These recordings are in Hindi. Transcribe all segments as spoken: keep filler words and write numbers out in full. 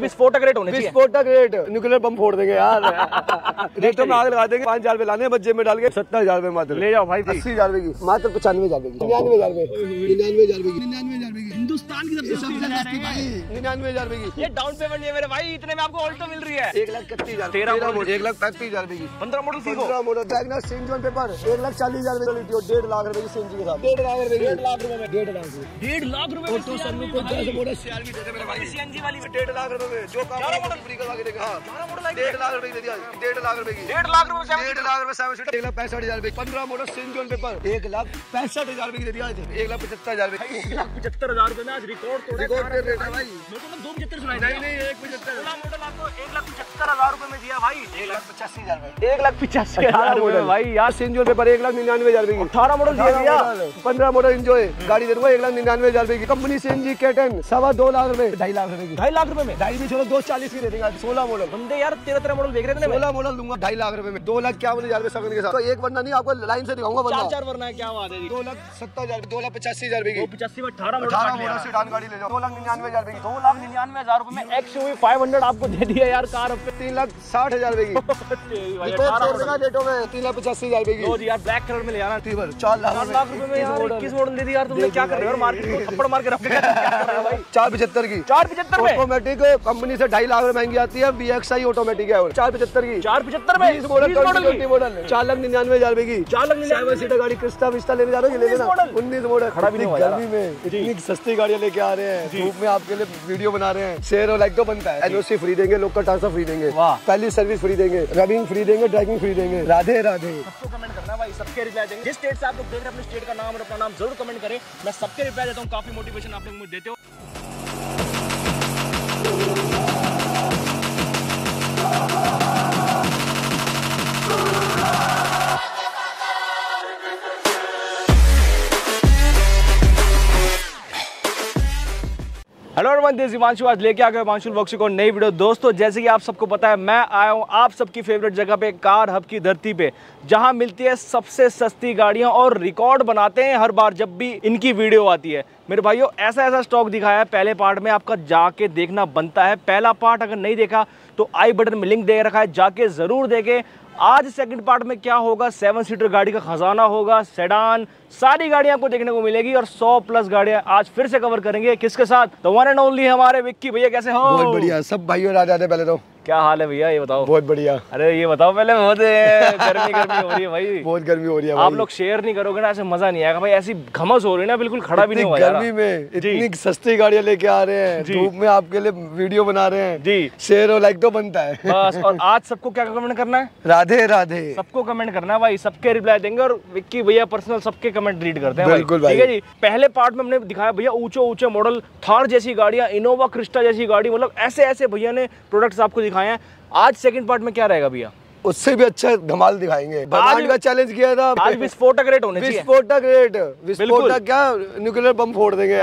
विस्फोटक रेट होने चाहिए। विस्फोटक रेट, न्यूक्लियर बम फोड़ देंगे यार। रेटों में आग लगा देंगे। पाँच हजार रुपए लाने बच्चे में डाल के सत्तर हजार रुपए मात्र ले जाओ भाई। अस्सी हजार रुपए की मात्र पचानवे हजार रुपए निन्यानवे हजार रुपए निन्यानवे हजार रुपए निन्यानवे हजार रुपए हिंदुस्तान की सबसे निन्यानवे हजार रुपए की ये डाउन पेमेंट है मेरे भाई, इतने में आपको ऑल्टो मिल रही है। एक लाख इकतीस हजार तेरह मॉडल एक लाख पैंतीस हजार रुपए की पंद्रह मॉडल सीखो। पंद्रह मॉडल बैगनर सेंजन पेपर एक लाख चालीस हजार रुपए की डेढ़ लाख रुपए की सीएनजी के साथ डेढ़ लाख रुपए डेढ़ लाख रुपए में डेढ़ लाख डेढ़ लाख रुपए ऑटो सन्नू को दस मॉडल शेयर भी देते मेरे भाई सीएनजी वाली में डेढ़ लाख रुपए में जो काम मॉडल फ्री करवा के देगा। हां मॉडल डेढ़ लाख रुपए की दे दिया डेढ़ लाख रुपए की डेढ़ लाख रुपए डेढ़ लाख रुपए सेवन सीटर एक लाख पैंसठ हजार रुपए पंद्रह मॉडल सेंजन पेपर एक लाख पैंसठ हजार रुपए की दे दिया एक लाख पचहत्तर हजार रुपए एक लाख पचहत्तर हजार रुपए में आज रिकॉर्ड तोड़ा। रिकॉर्ड रेट है भाई। मेरे को ना दो पचहत्तर सुनाई नहीं नहीं एक पचहत्तर सोलह मॉडल आपको एक लाख पचहत्तर हजार रुपए में दिया भाई। एक लाख पचासी हजार रुपए एक लाख पिचासी हजार रुपए भाई यार। सेंजन पेपर एक लाख निन्यानवे हजार रुपए की अठारह मॉडल दिया दिया पंद्रह मॉडल एंजॉय गाड़ी दे दूंगा एक लाख निन्यानवे हजार रुपए की कंपनी सीएनजी केटन सवा दो लाख रुपए ढाई लाख रुपए की ढाई लाख रुपए में ढाई भी छोड़ो दो चालीस की दे देंगे सोलह मॉडल बंदे यार तेरह तेरह मॉडल देख रहे थे। सोलह मॉडल दूंगा ढाई लाख रुपए में दो लाख क्या हजार रुपए सगन के साथ। तो एक वरना नहीं आपको लाइन से दिखाऊंगा चार चार वरना है क्या बात है। दो लाख सत्तर हजार दो लाख पचासी हजार रुपए की पचासी में अठारह अठारह मॉडल सेडान गाड़ी ले जाओ दो लाख निन्यानवे हजार रुपए की दो लाख निन्यानवे हजार रुपए में एक्सयूवी फाइव हंड्रेड आपको दे दिया यार कार पे तीन लाख साठ हजार रुपए की रेटों में तीन लाख पचासी हजार रुपए की यार ब्लैक कलर में ले आना चार लाख रुपए में यार इक्कीस मॉडल दे दी यार तुमने क्या कर रहे हो मार्केट में थप्पड़ मार के रख भाई। चार पचहत्तर की चार पचहत्तर में ऑटोमेटिक कंपनी से ढाई लाख महंगी आती है बीएक्सआई ऑटोमेटिक है चार पचहत्तर की चार पचहत्तर में मॉडल चार लाख निन्यानवे हजार रुपए की चार लाख निन्यानवे सीटर गाड़ी क्रिस्टा विस्टा लेने जा रहे हो लेना उन्नीस मॉडल खड़ा भी नहीं गर्मी में इतनी सस्ती गाड़ियां लेके आ रहे हैं धूप में आपके लिए वीडियो बना रहे हैं शेयर और लाइक तो बनता है एनओसी फ्री देंगे लोकल ट्रांसफर फ्री देंगे पहली सर्विस फ्री देंगे रबिंग फ्री देंगे ड्राइविंग फ्री देंगे राधे राधे। सबको कमेंट करना भाई सबके रिप्लाई देंगे जिस स्टेट से आप लोग देख रहे हैं अपने स्टेट का नाम और अपना नाम जरूर कमेंट करें मैं सबके रिप्लाई देता हूँ काफी मोटिवेशन आप लोग मुझे देते हो। Hello everyone this is Himanshu आज लेके आ गए हिमांशु व्लॉग्स को नई वीडियो। दोस्तों जैसे कि आप सबको पता है मैं आया हूँ आप सबकी फेवरेट जगह पे कार हब की धरती पे जहाँ मिलती है सबसे सस्ती गाड़ियाँ और रिकॉर्ड बनाते हैं हर बार जब भी इनकी वीडियो आती है। मेरे भाइयों ऐसा ऐसा स्टॉक दिखाया है पहले पार्ट में आपका जाके देखना बनता है। पहला पार्ट अगर नहीं देखा तो आई बटन में लिंक दे रखा है जाके जरूर देखें। आज सेकंड पार्ट में क्या होगा सेवन सीटर गाड़ी का खजाना होगा सेडान सारी गाड़ियां आपको देखने को मिलेगी और सौ प्लस गाड़ियां आज फिर से कवर करेंगे किसके साथ तो वन एंड ओनली हमारे विक्की भैया कैसे हो। बहुत बढ़िया सब भाइयों राजा आते पहले तो क्या हाल है भैया ये बताओ। बहुत बढ़िया। अरे ये बताओ पहले बहुत गर्मी गर्मी हो रही है भाई बहुत गर्मी हो रही है आप लोग शेयर नहीं करोगे ना ऐसे मजा नहीं आएगा भाई ऐसी घमस हो रही है ना बिल्कुल खड़ा भी नहीं हुआ गर्मी में इतनी सस्ती गाड़ियां लेके आ रहे हैं धूप में आपके लिए वीडियो बना रहे हैं जी शेयर और लाइक तो बनता है बस। और आज सबको क्या कमेंट करना है राधे राधे सबको कमेंट करना है भाई सबके रिप्लाई देंगे और विक्की भैया पर्सनल सबके कमेंट रीड करते हैं ठीक है जी। पहले पार्ट में हमने दिखाया भैया ऊंचे ऊंचे मॉडल थार जैसी गाड़ियां इनोवा क्रिस्टा जैसी गाड़ी मतलब ऐसे ऐसे भैया ने प्रोडक्ट्स आपको दिखाए हैं। आज सेकंड पार्ट में क्या रहेगा भैया उससे भी अच्छा धमाल दिखाएंगे। आज का चैलेंज किया था आज विस्फोटक रेट होने चाहिए विस्फोटक रेट विस्फोटक क्या न्यूक्लियर बम फोड़ देंगे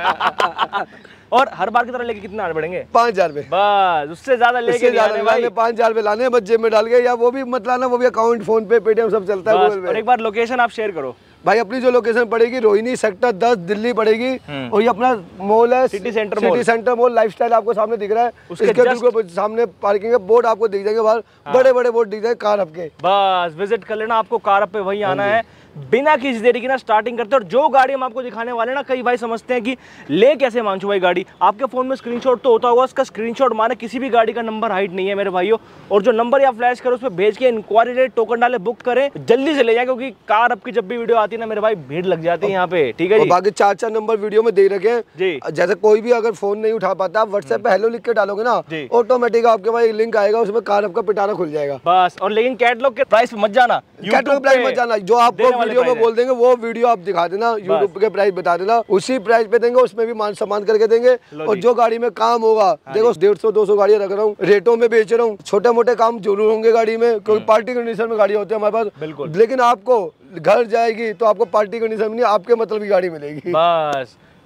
यार। और हर बार की तरह लेके कितना बढ़ेंगे पाँच हजार रुपए बस उससे ज्यादा लेके लाने पाँच हजार रुपए लाने बस जेब में डाल के या वो भी मत लाना वो भी अकाउंट फोन पे पेटीएम सब चलता है। और एक बार लोकेशन आप शेयर करो भाई अपनी जो लोकेशन पड़ेगी रोहिणी सेक्टर दस दिल्ली पड़ेगी और ये अपना मॉल है city centre city centre mall Lifestyle आपको सामने दिख रहा है उसके बिल्कुल सामने पार्किंग है बोर्ड आपको दिख जाएंगे बाहर बड़े बड़े बोर्ड दिख जाएंगे कार हब के बस विजिट कर लेना आपको कार हब पे वही आना है बिना किसी देरी की ना स्टार्टिंग करते हैं। और जो गाड़ी हम आपको दिखाने वाले ना कई भाई समझते हैं कि ले कैसे हिमांशु भाई गाड़ी आपके फोन में स्क्रीनशॉट तो होता होगा उसका स्क्रीनशॉट माने किसी भी गाड़ी का नंबर हाइड नहीं है मेरे भाइयों और जो नंबर या फ्लैश करो उस पर भेज के इंक्वायरी रेट टोकन डाले बुक करें जल्दी से ले जाए क्योंकि कार आपकी जब भी वीडियो आती है ना मेरे भाई भीड़ लग जाती है यहाँ पे ठीक है। बाकी चार चार नंबर वीडियो में दे रखे हैं जैसे कोई भी अगर फोन नहीं उठा पाता आप व्हाट्सएप पे हेलो लिख के डालोगे ना ऑटोमेटिक आपके पास लिंक आएगा उसमें कार आपका पिटारा खुल जाएगा बस। और लेकिन कैटलॉग के प्राइस मत जाना कैटलॉग प्राइस मत जाना जो आपको वीडियो में बोल देंगे वो वीडियो आप दिखा देना यूट्यूब के प्राइस बता देना उसी प्राइस पे देंगे उसमें भी मान सम्मान करके देंगे। और जो गाड़ी में काम होगा देखो डेढ़ सौ दो सौ गाड़ियां रख रहा हूँ रेटों में बेच रहा हूँ छोटे मोटे काम जरूर होंगे गाड़ी में क्योंकि पार्टी कंडीशन में गाड़ी होती है हमारे पास लेकिन आपको घर जाएगी तो आपको पार्टी कंडीशन में नहीं आपके मतलब की गाड़ी मिलेगी बस।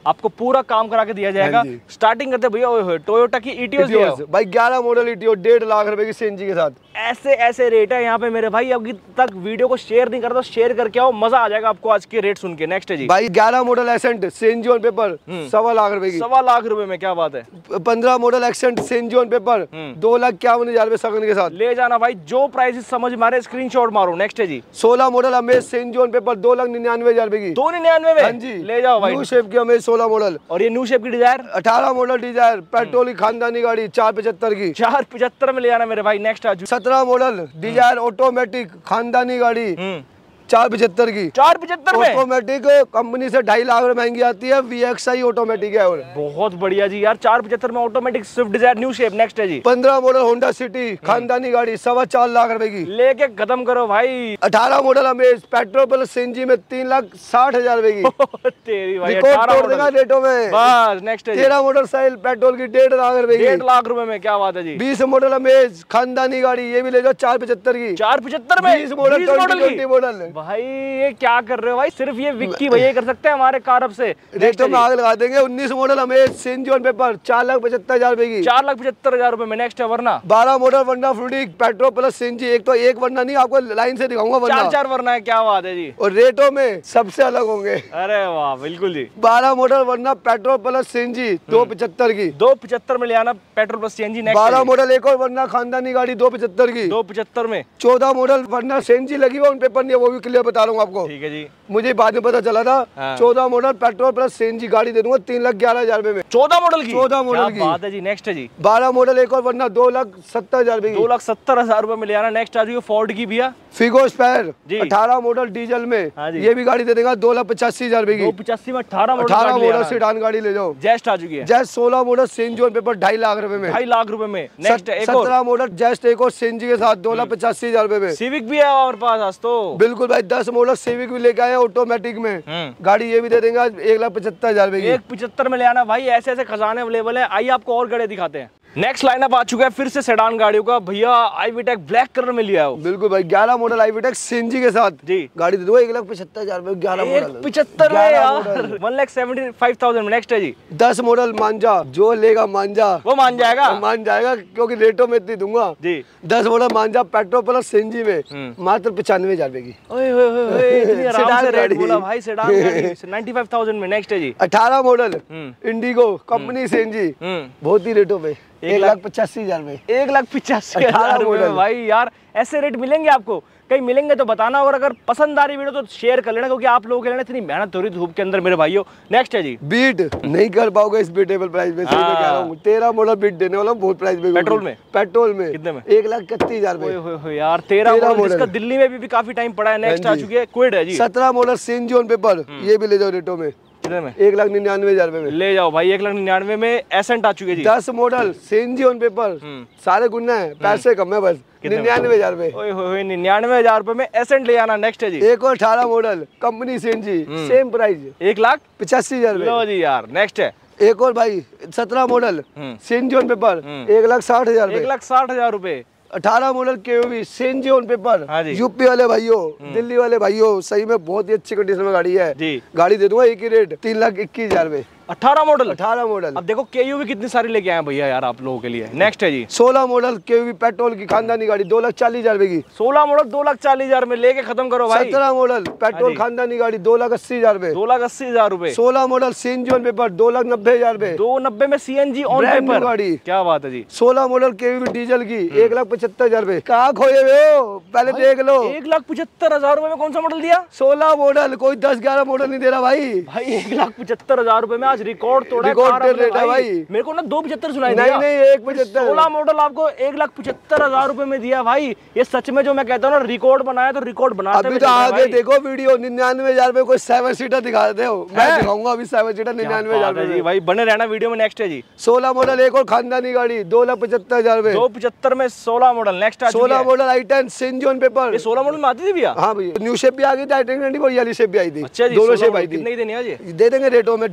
आपको पूरा काम करा के दिया जाएगा। स्टार्टिंग करते भैया टोयोटा की ईटियोस भाई, ग्यारह मॉडल ईटियो डेढ़ लाख रुपए की सीएनजी के साथ। ऐसे ऐसे रेट है यहाँ पे मेरे भाई। अभी तक वीडियो को शेयर नहीं करता, शेयर करके आओ, मजा आ जाएगा आपको आज के रेट सुन के। नेक्स्ट है जी भाई, ग्यारह model Accent CNG on paper सवा लाख रुपए की। सवा लाख रुपए में, क्या बात है। पंद्रह model Accent CNG on paper दो लाख इक्यावन हजार रुपए सगन के साथ। ले जाना भाई, जो प्राइस समझ मारे स्क्रीनशॉट मारो। नेक्स्ट है जी सोलह model Amaze CNG on paper दो लाख निन्यानवे हजार रुपए की। दो निन्यानवे में? हाँ जी, ले जाओ भाई। न्यू शेप की अमेज सोलह मॉडल। और ये न्यू शेप की डिजायर अठारह मॉडल डिजायर पेट्रोल की खानदानी गाड़ी चार पचहत्तर की। चार पचहत्तर में ले जाना मेरे भाई। नेक्स्ट आज सत्रह मॉडल डिजायर ऑटोमेटिक खानदानी गाड़ी चार पचहत्तर की। चार पचहत्तर में ऑटोमेटिक कंपनी से ढाई लाख रुपए महंगी आती है। वी एक्स आई ऑटोमेटिक है। और बहुत बढ़िया जी यार, चार पचहत्तर में automatic Swift Dzire new shape. Next है जी पंद्रह मॉडल होंडा सिटी खानदानी गाड़ी सवा चार लाख रुपए की। लेके खत्म करो भाई। अठारह model Amaze petrol plus CNG में तीन लाख साठ हजार रुपए की। तेरी भाई तोड़ देगा रेटों में। बस नेक्स्ट है तेरह मॉडल साइल पेट्रोल की डेढ़ लाख रुपए की। डेढ़ लाख रुपए में, क्या बात है जी। बीस मॉडल अमेज खानदानी गाड़ी, ये भी ले जाओ चार पचहत्तर की। चार पचहत्तर में बीस मॉडल ट्वेंटी मॉडल। भाई क्या कर रहे हो भाई, सिर्फ ये विक्की भैया कर सकते हैं हमारे कार से। रेटों में आग लगा देंगे। उन्नीस model Amaze CNG on paper चार लाख पचहत्तर हजार रुपए की। चार लाख पचहत्तर हजार रुपए में। नेक्स्ट है वरना बारह मॉडल वरना फ्रूटी पेट्रोल प्लस सीएनजी। एक तो एक वरना नहीं, आपको लाइन से दिखाऊंगा वरना। चार चार वरना है, क्या बात है जी। और रेटों में सबसे अलग होंगे। अरे वाह, बिल्कुल जी। बारह मॉडल वरना पेट्रोल प्लस सीएनजी दो पचहत्तर की। दो पचहत्तर में ले आना पेट्रोल प्लस सीएनजी। बारह मॉडल एक और वरना खानदानी गाड़ी दो पचहत्तर की। दो पचहत्तर में। चौदह मॉडल वरना सीएनजी लगी हुआ, उन पेपर नहीं है, वो भी क्लियर बता रहा हूँ आपको। ठीक है जी, मुझे बाद में पता चला था। हाँ। चौदह मॉडल पेट्रोल प्लस सीएनजी गाड़ी दे दूंगा तीन लाख ग्यारह हजार रुपए में। चौदह मॉडल की। चौदह मॉडल की बात है जी। नेक्स्ट है जी बारह मॉडल एक और वरना दो लाख सत्तर हजार रुपए की। दो लाख सत्तर हजार रुपए में ले आना। नेक्स्ट आ रही है फोर्ड की भैया फिगो स्पेयर जी। अठारह मॉडल डीजल में। हाँ जी। ये भी गाड़ी दे देगा दो लाख पचासी हजार रुपए की। दो पचासी में अठारह मॉडल अठारह मॉडल सेडान गाड़ी ले जाओ। जेस्ट आ चुकी है। जेस्ट सोलह मॉडल सीएनजी ऑन पेपर ढाई लाख रुपए में। ढाई लाख रुपए में। नेक्स्ट एक और सत्रह मॉडल जेस्ट एक और सीएनजी के साथ दो लाख पचासी हजार रुपए में। सिविक भी है हमारे पास आज तो। बिल्कुल भाई, दस मॉडल सिविक भी लेके आए ऑटोमेटिक में। गाड़ी ये भी दे देंगे एक लाख पचहत्तर हजार रुपए की। एक पचहत्तर में ले आना भाई। ऐसे ऐसे खजाने अवेलेबल है। आइए आपको और गाड़ी दिखाते हैं। नेक्स्ट लाइनअप आ चुका है फिर से सेडान गाड़ियों का। भैया आईवीटेक ब्लैक कलर में लिया हो। बिल्कुल भाई, ग्यारह मॉडल आईवीटेक सीएनजी के साथ जी। गाड़ी दे दो एक लाख पचहत्तर हजार रुपए। ग्यारह मॉडल पचहत्तर में यार, one lakh seventy five thousand में। नेक्स्ट है जी दस मॉडल मांझा, जो लेगा मांझा वो मान जाएगा। मान जाएगा क्योंकि रेटों में इतनी दूंगा जी। दस model Manza petrol plus CNG में मात्र पचानवे हजार रुपए की। ओए होए होए, इतनी आराम से रेट बोला भाई। सेडान गाड़ी नाइन्टी फाइव थाउजेंड में। नेक्स्ट है जी अठारह मॉडल इंडिगो कंपनी सीएनजी, बहुत ही रेटों में एक लाख पचासी हजार रुपए। एक लाख पिचासी हजार रुपए भाई। यार ऐसे रेट मिलेंगे आपको, कहीं मिलेंगे तो बताना। और अगर पसंद आ रही वीडियो तो शेयर कर लेना, क्योंकि आप लोगों के लिए इतनी मेहनत हो रही धूप के अंदर मेरे भाइयों। नेक्स्ट है जी बीट नहीं कर पाओगे इस बीटेबल प्राइस में। सही में कह रहा हूँ, तेरह मॉडल बीट देने वाला बहुत प्राइस में। पेट्रोल में पेट्रोल में कितने में? एक लाख इकतीस हजार रुपए यार। तेरह मॉडल जिसका दिल्ली में भी, भी काफी टाइम पड़ा है। नेक्स्ट आ चुकी है क्विड है जी। सत्रह मॉडल सीएनजी ऑन पेपर, ये भी ले जाओ रेटों में। कितने में? एक लाख निन्यानवे हजार रुपए में ले जाओ भाई। एक लाख निन्यानवे में एसेंट आ चुकी है जी। दस मॉडल सीएनजी ऑन पेपर, सारे गुन्ना है, पैसे कम है बस। निन्यानवे हजार रुपए। निन्यानवे हजार रुपए में एसेंट ले आना। नेक्स्ट है जी एक और अठारह model company CNG, same price एक लाख पचासी हजार रुपए। लो जी यार। नेक्स्ट है एक और भाई सत्रह मॉडल सीएनजी ऑन पेपर, एक लाख साठ हजार एक लाख साठ हजार रुपए। अठारह मॉडल केओवी सीएनजी ऑन पेपर। हाँ जी। यूपी वाले भाइयों, दिल्ली वाले भाइयों, सही में बहुत ही अच्छी कंडीशन में गाड़ी है जी। गाड़ी दे दूंगा एक ही रेट तीन लाख इक्कीस हजार रुपए। अठारह मॉडल अठारह मॉडल। अब देखो केयू भी कितनी सारी लेके आए भैया यार आप लोगों के लिए। नेक्स्ट है जी सोलह मॉडल केयू पेट्रोल की खानदानी गाड़ी दो लाख चालीस हजार रुपए की। सोलह मॉडल दो लाख चालीस हजार में लेके खत्म करो भाई। सत्रह मॉडल पेट्रोल खानदानी गाड़ी दो लाख अस्सी हजार रुपए। दो लाख अस्सी हजार रुपए। सोलह मॉडल सीएनजी ऑन पेपर दो लाख नब्बे हजार रुपए। दो नब्बे में सीएनजी ऑन पेपर गाड़ी। क्या बात है जी। सोलह मॉडल केयू डीजल की एक लाख पचहत्तर हजार रुपए। कहाँ खोए हुए हो, पहले देख लो। एक लाख पचहत्तर हजार रुपए में कौन सा मॉडल दिया? सोलह मॉडल, कोई दस ग्यारह मॉडल नहीं दे रहा भाई। भाई एक लाख पचहत्तर हजार रुपए में आज रिकॉर्ड तोड़ा। रिकॉर्ड रेट है भाई। मेरे को ना दो पचहत्तर सुनाई नहीं नहीं एक पचहत्तर। सोलह मॉडल आपको एक लाख पचहत्तर हजार रुपए में दिया भाई। ये सच में जो मैं कहता हूँ ना, रिकॉर्ड बनाया तो रिकॉर्ड बनाते। अभी तो आगे देखो वीडियो निन्यानवे हजार रुपए कोई सेवन सीटर दिखा देते हो। मैं दिखाऊंगा अभी सेवन सीटर निन्यानवे हजार रुपए भाई। बने रहना वीडियो में। नेक्स्ट है जी सोलह मॉडल एक और खानदानी गाड़ी दो लाख पचहत्तर हजार रुपए। दो पचहत्तर में सोलह मॉडल। नेक्स्ट सोलह model I ten CNG on paper. ये सोलह मॉडल में आती थी भैया? हाँ भैया, न्यू शेप भी आ गई थी, आई टेन और येलो शेप भी आई थी। अच्छा जी, दोनों शेप आई थी। कितने की देनी है? दे देंगे रेटों में ढाई लाख रुपए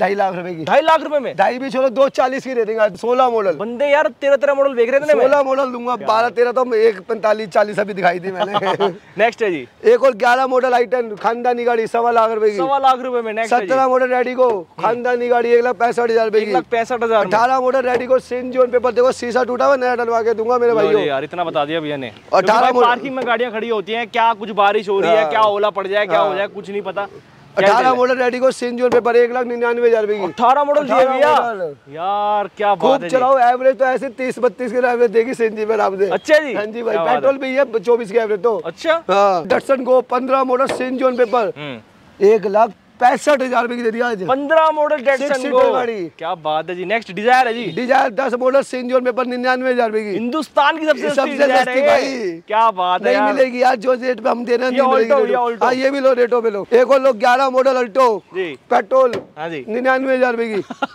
रुपए की। ढाई लाख रुपए में? ढाई भी छोड़ो, दो चालीस की दे देंगे। सोलह मॉडल बंदे यार तेरह तेरह मॉडल देख रहे थे ना। सोलह मॉडल दूंगा, बारह तेरह तो एक पैंतालीस चालीस अभी दिखाई थी मैंने। नेक्स्ट है जी, एक और ग्यारह मॉडल आई टेन खानदानी गाड़ी सवा लाख रुपए की। सवा लाख रुपए में। नेक्स्ट सत्रह मॉडल रेडिको खानदानी गाड़ी एक लाख पैंसठ हजार रुपए एक की। लाख पैंसठ हजार। अठारह model Redigo CNG on paper, देखो शीशा टूटा हुआ नया डलवा के दूंगा मेरे भाई यार। इतना बता दिया भैया ने। अठारह पार्किंग में गाड़ियां खड़ी होती हैं, क्या कुछ बारिश हो रही है, क्या ओला पड़ जाए, क्या हो जाए, कुछ नहीं पता। अठारह model Redigo CNG on paper एक लाख निन्यानवे हजार रुपए की। अठारह मॉडल दिए भैया यार, क्या बात है। चलाओ एवरेज तो ऐसे तीस बत्तीस के एवरेज देगी सेंजी में आपसे। अच्छा जी, हाँ जी भाई, पेट्रोल भी है चौबीस के एवरेज तो। अच्छा हाँ, डटसन गो पंद्रह मॉडल सेंट जॉन पेपर एक लाख पैंसठ हजार रुपए की दे दिया आज। पंद्रह मॉडल डटसन गो गाड़ी, क्या बात है जी। नेक्स्ट डिजायर है जी, डिजायर दस मॉडल सेंट जॉन पेपर निन्यानवे हजार रुपए की। हिंदुस्तान की सबसे सबसे सस्ती भाई, क्या बात है। नहीं मिलेगी यार जो रेट पे हम दे रहे हैं, ये ऑल्टो, ये ऑल्टो। हाँ ये भी लो रेटो पे लो। एक और लोग ग्यारह मॉडल अल्टो जी पेट्रोल हाँ जी निन्यानवे हजार रुपए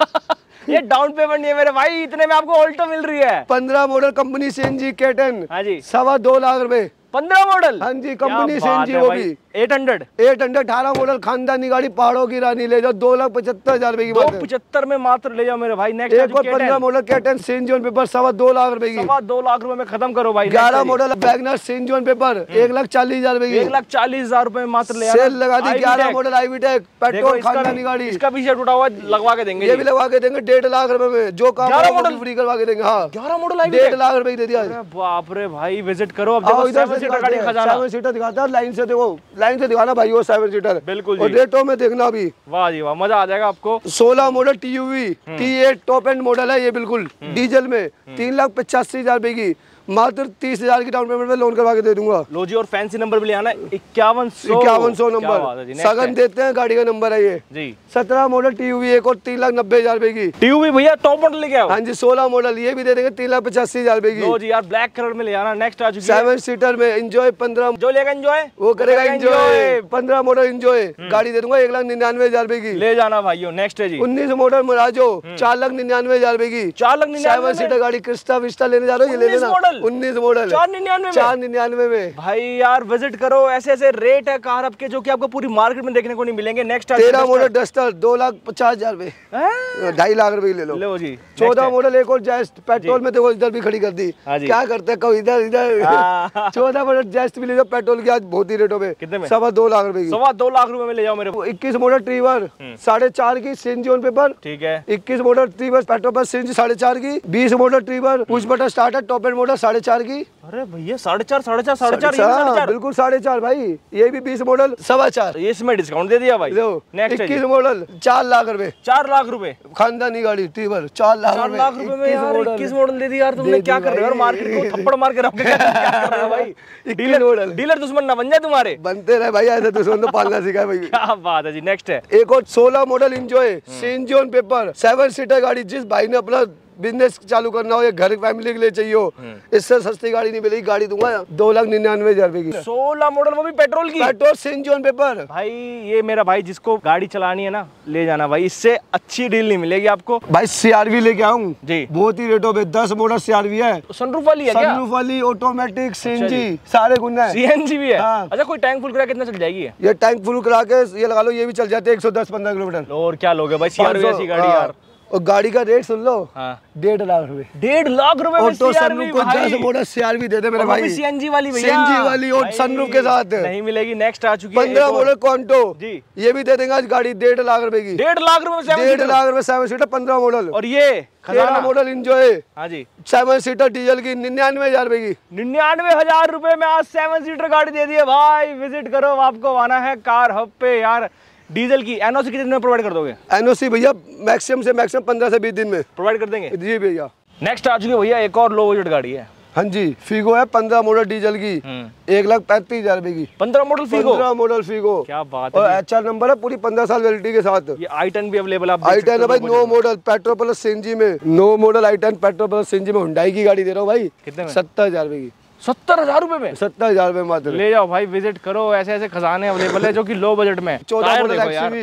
की। ये डाउन पेमेंट नहीं है मेरे भाई, इतने में आपको ऑल्टो मिल रही है। पंद्रह मॉडल कंपनी सीएनजी केटन हाँ जी सवा दो लाख रुपए। पंद्रह मॉडल हाँ जी कंपनी सीएनजी वो भी एट हंड्रेड एट हंड्रेड अठारह मॉडल खानदानी गाड़ी पहाड़ों की रानी ले जाओ दो लाख पचहत्तर हजार रुपए की। दो पचहत्तर में मात्र ले जाओ मेरे भाई। नेक्स्ट एक और पंद्रह मॉडल केटन सेंट जॉन पेपर सवा दो लाख रुपए की। सवा दो लाख रुपए में खत्म करो भाई। ग्यारह model WagonR CNG on paper एक लाख चालीस हजार रुपए की। एक लाख चालीस हजार रुपए में मात्र ले सेल लगा दी। ग्यारह मॉडल आईवीटेक पेट्रोल खानदानी गाड़ी, इसका पीछे टूटा हुआ लगवा के देंगे, ये भी लगवा के देंगे डेढ़ लाख रुपए में। जो काम ग्यारह मॉडल फ्री करवा के देंगे। हाँ ग्यारह मॉडल डेढ़ लाख रुपए दे दिया। बाप रे भाई, विजिट करो। अब देखो सेवन सीटर गाड़ी का खजाना। सेवन सीटर दिखाता है, लाइन से देखो, लाइन से दिखाना भाई वो सेवन सीटर। बिल्कुल और रेटों में देखना भी। वाह जी वाह, मजा आ जाएगा आपको। सोलह model TUV T eight top end model है ये, बिल्कुल डीजल में तीन लाख पचासी हजार रुपए की। मात्र तीस हजार की डाउन पेमेंट में लोन करवा के दे दूंगा। लो जी, और फैंसी नंबर भी ले आना इक्यावन सौ इक्यावन सौ नंबर सगन देते हैं, गाड़ी का नंबर है ये जी। सत्रह मॉडल टीयूवी एक और तीन लाख नब्बे हजार रुपए की। टीयूवी भैया टॉप मॉडल लेके आओ। हाँ जी सोलह मॉडल ये भी दे देंगे तीन लाख पचासी हजार रुपए की। लो जी यार, ब्लैक कलर में ले आना। नेक्स्ट आ चुकी है सेवन सीटर में एंजॉय पंद्रह, जो लेगा एंजॉय वो करेगा एंजॉय। पंद्रह मॉडल एंजॉय गाड़ी दे दूंगा एक लाख निन्यानवे हजार रुपए की। ले जाना भाइयों। नेक्स्ट है जी उन्नीस मॉडल मोराजो चार लाख निन्यानवे हजार रुपए की। चार लाख निन्यानवे सेवन सीटर गाड़ी क्रिस्टा विस्टा लेने जा रहे हो, ये ले लेना। उन्नीस मॉडल चार निन्यानवे चार निन्यानवे में भाई यार, विजिट करो। ऐसे ऐसे रेट है कार आपके जो कि आपको पूरी मार्केट में देखने को नहीं मिलेंगे। नेक्स्ट तेरह मॉडल डस्टर दो लाख पचास हजार रुपए, ढाई लाख रुपए ले लो। लो जी। चौदह मॉडल एक और जेस्ट पेट्रोल में देखो, इधर भी खड़ी कर दी। क्या करते हैं कभी इधर इधर। चौदह मॉडल जेस्ट भी ले जाओ पेट्रोल की आज बहुत ही रेटों में। कितने में? सवा दो लाख रुपए की। सवा दो लाख रुपए में ले जाओ मेरे। इक्कीस मॉडल ट्रीवर साढ़े चार की सीएनजी ऑन पेपर। ठीक है। इक्कीस मॉडल ट्रीवर पेट्रोल पर सीएनजी साढ़े चार की। बीस model Triber push button starter top end model साढ़े चार की। अरे भैया साढ़े चार साढ़े चार साढ़े चार चार बिल्कुल साढ़े चार भाई। ये भी बीस मॉडल सवा चार, ये इसमें डिस्काउंट दे दिया भाई। नेक्स्ट इक्कीस मॉडल चार लाख रुपए। चार लाख रुपए खानदानी गाड़ी ट्रीवर चार लाख चार लाख रुपए में यार इक्कीस मॉडल दे दिया यार। तुमने क्या कर रहे हो यार, मार्केट को थप्पड़ मार के रखोगे क्या कर रहे हो भाई। इक्कीस मॉडल डीलर दुश्मन ना बन जाए तुम्हारे। बनते रहे भाई, ऐसे दुश्मन तो पालना सीखा है भाई। क्या बात है जी। नेक्स्ट है एक और सोलह model Enjoy CNG on paper seven seater गाड़ी। जिस भाई ने अपना बिजनेस चालू करना हो या घर फैमिली के लिए चाहिए हो, इससे सस्ती गाड़ी नहीं मिलेगी। गाड़ी दूंगा दो लाख निन्यानवे हजार रुपए की। सोलह मॉडल वो भी पेट्रोल की। पेट्रोल सीएनजी ऑन पेपर भाई। ये मेरा भाई जिसको गाड़ी चलानी है ना, ले जाना भाई, इससे अच्छी डील नहीं मिलेगी आपको भाई। सीआरवी लेके आऊँ जी, बहुत ही रेटों पे। दस मॉडल सीआरवी है, सनरूफ वाली है क्या? सनरूफ वाली ऑटोमेटिक सीएनजी सारे गुण है। सीएनजी भी है। हाँ। अच्छा, कोई टैंक फुल करा कितना चल जाएगी? ये टैंक फुल करा के ये लगा लो, ये भी चल जाते हैं एक सौ दस पंद्रह किलोमीटर। और क्या लोगे भाई सीआरवी ऐसी गाड़ी यार। और गाड़ी का रेट सुन लो, हाँ। डेढ़ लाख रुपए। डेढ़ लाख रुपए में सनरूफ को दस मॉडल सीआरवी दे दे मेरे भाई। सीएनजी वाली भैया, सीएनजी वाली और सनरूफ के साथ नहीं मिलेगी। नेक्स्ट आ चुकी है पंद्रह मॉडल कॉन्टो जी, ये भी दे देंगे आज गाड़ी डेढ़ लाख रुपए की। डेढ़ लाख रुपए में डेढ़ लाख रुपए सेवन सीटर पंद्रह मॉडल। और ये खजाना मॉडल एंजॉय हाँ जी सेवन सीटर डीजल की निन्यानवे हजार रुपए की। निन्यानवे हजार रुपए में आज सेवन सीटर गाड़ी दे दी है भाई। विजिट करो, आपको आना है कार हब पे यार। डीजल की एनओसी कितने दिन में प्रोवाइड कर दोगे? एनओसी भैया मैक्सिमम से मैक्सिमम पंद्रह से बीस दिन में प्रोवाइड कर देंगे जी भैया। नेक्स्ट आ चुकी है भैया एक और लो बजट गाड़ी है। हाँ जी फीगो है पंद्रह मॉडल डीजल की, एक लाख पैंतीस हजार रुपए की। पंद्रह मॉडल फीगो, पंद्रह मॉडल फीगो, क्या बात है। और एचआर नंबर है, पूरी पंद्रह साल वैलिडिटी के साथ। ये आई टेन भी अवेलेबल है। आई टेन है भाई, no model petrol plus CNG में। No model I ten petrol plus CNG में हुंडई की गाड़ी दे रहा हूँ भाई। कितने में? सत्तर हजार रुपए की। सत्तर हजार रुपए में? सत्तर हजार रुपए मात्र। ले जाओ भाई, विजिट करो। ऐसे ऐसे खजाने अवेलेबल है जो कि लो बजट में। चौदह model XUV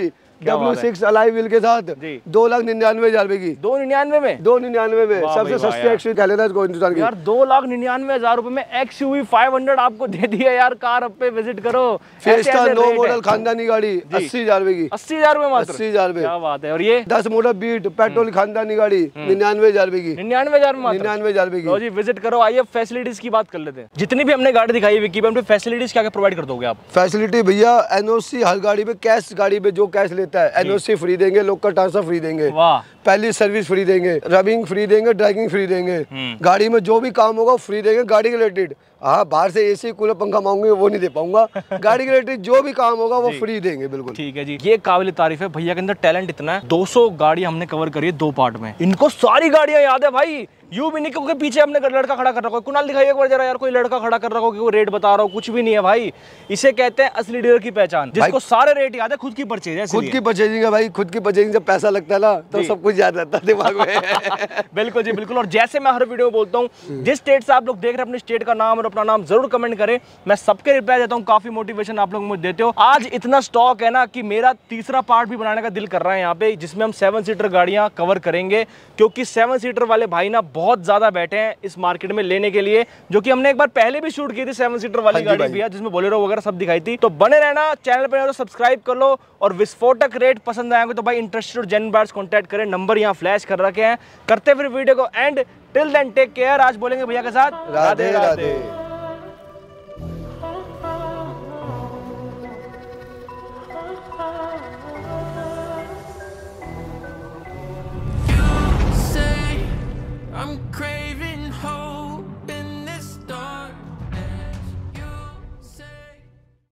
W six alloy wheel के साथ दो लाख निन्यानवे हजार रुपए की। दो निन्यानवे में दो निन्यानवे में सबसे सस्ती एक्सयूवी कह लेना इसको हिंदुस्तान की। यार दो लाख निन्यानवे हजार रुपए में एक्सयूवी फाइव हंड्रेड आपको दे दिया यार। कार हब पे विजिट करो। फिएस्टा नो मॉडल खानदानी गाड़ी अस्सी हजार रुपए की। अस्सी हजार रुपए मात्र। अस्सी हजार रुपए, क्या बात है। और ये दस मॉडल बीट पेट्रोल खानदानी गाड़ी निन्यानवे हजार रुपए की। निन्यानवे हजार में निन्यानवे हजार रुपए की। जी विजिट करो। आइए फैसिलिटीज की बात कर लेते हैं। जितनी भी हमने गाड़ी दिखाई विकी पे फैसिलिटीज क्या क्या प्रोवाइड कर दोगे आप? फैसिलिटी भैया एनओसी हर गाड़ी पे, कैश गाड़ी पे जो कैश लेता है एनओसी फ्री देंगे, लोकल ट्रांसफर फ्री देंगे, पहली सर्विस फ्री देंगे, रबिंग फ्री देंगे, ड्राइविंग फ्री देंगे, गाड़ी में जो भी काम होगा फ्री देंगे गाड़ी के रिलेटेड। हाँ बाहर से एसी कूलर पंखा मांगेंगे वो नहीं दे पाऊंगा। गाड़ी के रिलेटेड जो भी काम होगा वो फ्री देंगे बिल्कुल। ठीक है जी। ये काबिल तारीफ है भैया के अंदर टैलेंट इतना है। दो सौ गाड़ी हमने कवर करी है दो पार्ट में। इनको सारी गाड़ियां याद है भाई। यू भी नहीं क्योंकि पीछे हमने लड़का खड़ा कर रखा है। कुणाल दिखाइए एक बार जरा यार, कोई लड़का खड़ा कर रखा हो कि वो रेट बता रहा हो, कुछ भी नहीं है भाई। इसे कहते हैं असली डीलर की पहचान, जिसको सारे रेट याद है। खुद की परचेज है, खुद की परचेजिंग है भाई। खुद की परचेजिंग जब पैसा लगता है ना तो सब कुछ याद रहता है दिमाग में। बिल्कुल जी बिल्कुल। और जैसे मैं हर वीडियो में बोलता हूँ, जिस स्टेट से आप लोग देख रहे हैं अपने स्टेट का नाम और अपना नाम जरूर कमेंट करें। मैं सबके रिप्लाई देता हूँ, काफी मोटिवेशन आप लोग मुझे देते हो। आज इतना स्टॉक है ना कि मेरा तीसरा पार्ट भी बनाने का दिल कर रहा है यहाँ पे, जिसमें हम सेवन सीटर गाड़ियां कवर करेंगे। क्योंकि सेवन सीटर वाले भाई ना बहुत ज्यादा बैठे हैं इस मार्केट में लेने के लिए, जो कि हमने एक बार पहले भी शूट की थी सेवन सीटर वाली गाड़ी भी है, जिसमें बोलेरो वगैरह सब दिखाई थी। तो बने रहना चैनल पे, तो सब्सक्राइब कर लो। और विस्फोटक रेट पसंद आएंगे तो भाई इंटरेस्टेड और जेन्युइन बायर्स कांटेक्ट करें। नंबर यहाँ फ्लैश कर रखे हैं। करते फिर वीडियो को end. Till then take care. आज बोलेंगे भैया के साथ Radhe Radhe. I'm craving hope.